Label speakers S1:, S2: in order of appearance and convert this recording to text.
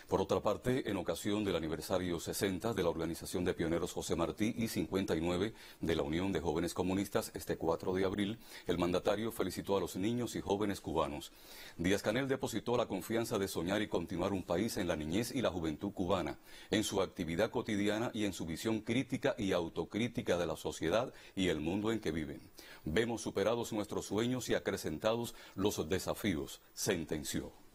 S1: Por otra parte, en ocasión del aniversario 60 de la Organización de Pioneros José Martí y 59 de la Unión de Jóvenes Comunistas, este 4 de abril, el mandatario felicitó a los niños y jóvenes cubanos. Díaz-Canel depositó la confianza de soñar y continuar un país en la niñez y la juventud cubana, en su actividad cotidiana y en su visión crítica y autocrítica de la sociedad y el mundo en que viven. Vemos superados nuestros sueños y acrecentados los desafíos, sentenció.